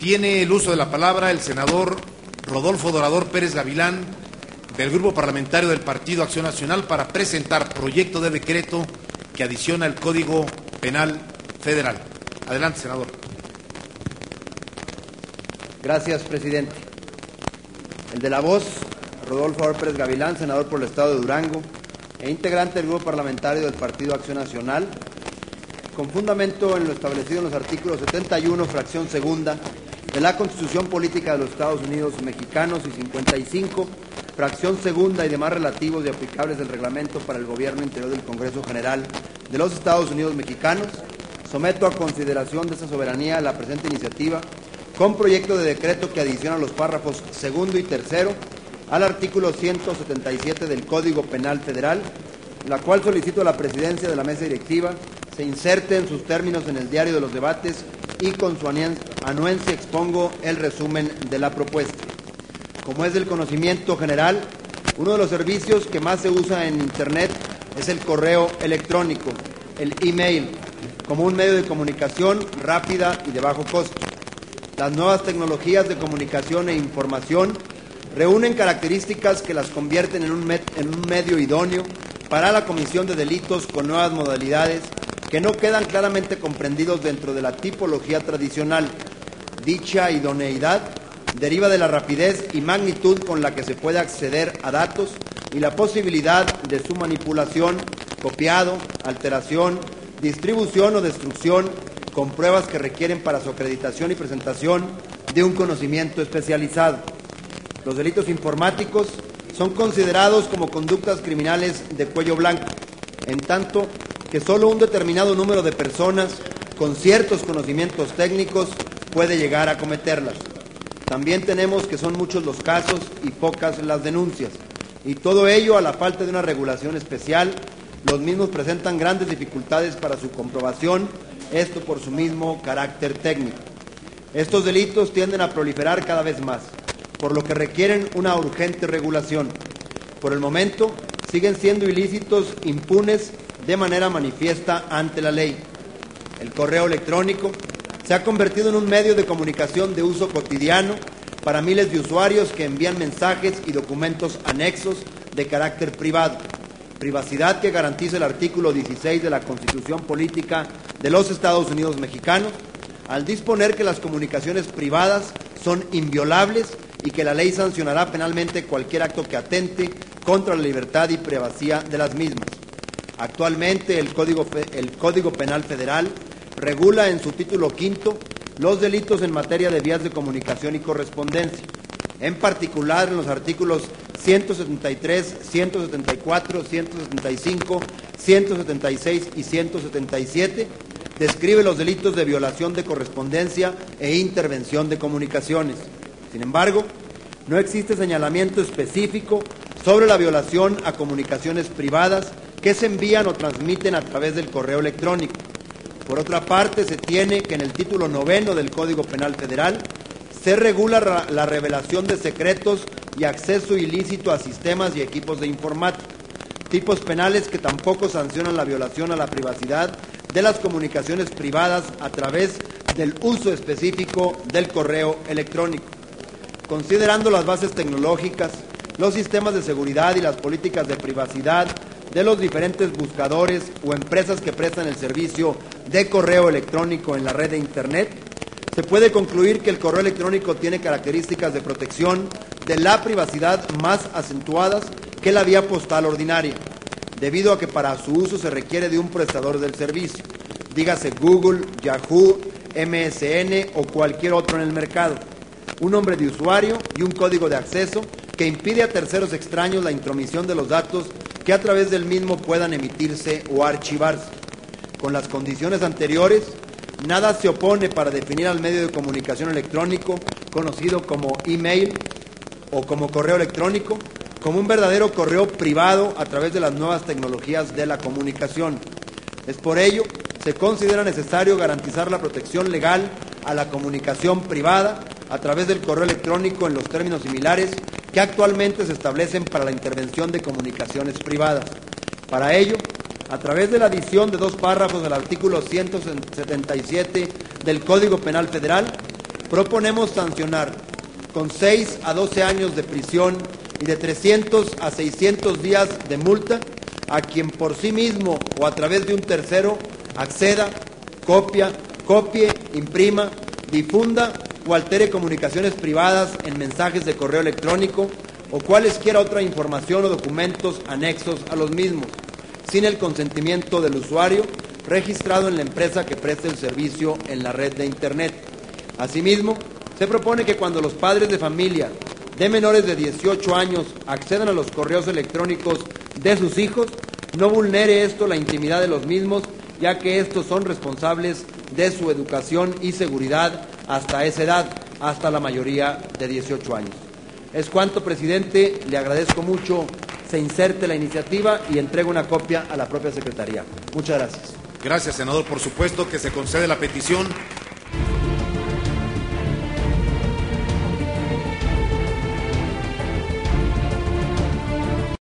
Tiene el uso de la palabra el senador Rodolfo Dorador Pérez Gavilán, del Grupo Parlamentario del Partido Acción Nacional, para presentar proyecto de decreto que adiciona el Código Penal Federal. Adelante, senador. Gracias, presidente. El de la voz, Rodolfo Pérez Gavilán, senador por el Estado de Durango e integrante del Grupo Parlamentario del Partido Acción Nacional, con fundamento en lo establecido en los artículos 71, fracción segunda, de la Constitución Política de los Estados Unidos Mexicanos y 55, fracción segunda y demás relativos y aplicables del Reglamento para el Gobierno Interior del Congreso General de los Estados Unidos Mexicanos, someto a consideración de esta soberanía la presente iniciativa con proyecto de decreto que adiciona los párrafos segundo y tercero al artículo 177 del Código Penal Federal, la cual solicito a la presidencia de la mesa directiva se inserte en sus términos en el diario de los debates y con su anuencia expongo el resumen de la propuesta. Como es del conocimiento general, uno de los servicios que más se usa en Internet es el correo electrónico, el email, como un medio de comunicación rápida y de bajo costo. Las nuevas tecnologías de comunicación e información reúnen características que las convierten en un medio idóneo para la comisión de delitos con nuevas modalidades que no quedan claramente comprendidos dentro de la tipología tradicional. Dicha idoneidad deriva de la rapidez y magnitud con la que se puede acceder a datos y la posibilidad de su manipulación, copiado, alteración, distribución o destrucción, con pruebas que requieren para su acreditación y presentación de un conocimiento especializado. Los delitos informáticos son considerados como conductas criminales de cuello blanco, en tanto que solo un determinado número de personas con ciertos conocimientos técnicos puede llegar a cometerlas. También tenemos que son muchos los casos y pocas las denuncias, y todo ello a la falta de una regulación especial. Los mismos presentan grandes dificultades para su comprobación, esto por su mismo carácter técnico. Estos delitos tienden a proliferar cada vez más, por lo que requieren una urgente regulación. Por el momento, siguen siendo ilícitos impunes de manera manifiesta ante la ley. El correo electrónico se ha convertido en un medio de comunicación de uso cotidiano para miles de usuarios que envían mensajes y documentos anexos de carácter privado, privacidad que garantiza el artículo 16 de la Constitución Política de los Estados Unidos Mexicanos, al disponer que las comunicaciones privadas son inviolables y que la ley sancionará penalmente cualquier acto que atente contra la libertad y privacidad de las mismas. Actualmente el Código Penal Federal regula en su título quinto los delitos en materia de vías de comunicación y correspondencia, en particular en los artículos 173, 174, 175, 176 y 177, describe los delitos de violación de correspondencia e intervención de comunicaciones. Sin embargo, no existe señalamiento específico sobre la violación a comunicaciones privadas que se envían o transmiten a través del correo electrónico. Por otra parte, se tiene que en el título 9 del Código Penal Federal se regula la revelación de secretos y acceso ilícito a sistemas y equipos de informática, tipos penales que tampoco sancionan la violación a la privacidad de las comunicaciones privadas a través del uso específico del correo electrónico. Considerando las bases tecnológicas, los sistemas de seguridad y las políticas de privacidad de los diferentes buscadores o empresas que prestan el servicio de correo electrónico en la red de Internet, se puede concluir que el correo electrónico tiene características de protección de la privacidad más acentuadas que la vía postal ordinaria, debido a que para su uso se requiere de un prestador del servicio, dígase Google, Yahoo, MSN o cualquier otro en el mercado, un nombre de usuario y un código de acceso que impide a terceros extraños la intromisión de los datos que a través del mismo puedan emitirse o archivarse. Con las condiciones anteriores, nada se opone para definir al medio de comunicación electrónico, conocido como email o como correo electrónico, como un verdadero correo privado a través de las nuevas tecnologías de la comunicación. Es por ello, se considera necesario garantizar la protección legal a la comunicación privada a través del correo electrónico en los términos similares que actualmente se establecen para la intervención de comunicaciones privadas. Para ello, a través de la adición de 2 párrafos del artículo 177 del Código Penal Federal, proponemos sancionar con 6 a 12 años de prisión y de 300 a 600 días de multa a quien por sí mismo o a través de un tercero acceda, copie, imprima, difunda o altere comunicaciones privadas en mensajes de correo electrónico o cualesquiera otra información o documentos anexos a los mismos, sin el consentimiento del usuario registrado en la empresa que preste el servicio en la red de Internet. Asimismo, se propone que cuando los padres de familia de menores de 18 años accedan a los correos electrónicos de sus hijos, no vulnere esto la intimidad de los mismos, ya que estos son responsables de su educación y seguridad hasta esa edad, hasta la mayoría de 18 años. Es cuanto, presidente, le agradezco mucho se inserte la iniciativa y entrego una copia a la propia Secretaría. Muchas gracias. Gracias, senador. Por supuesto que se concede la petición.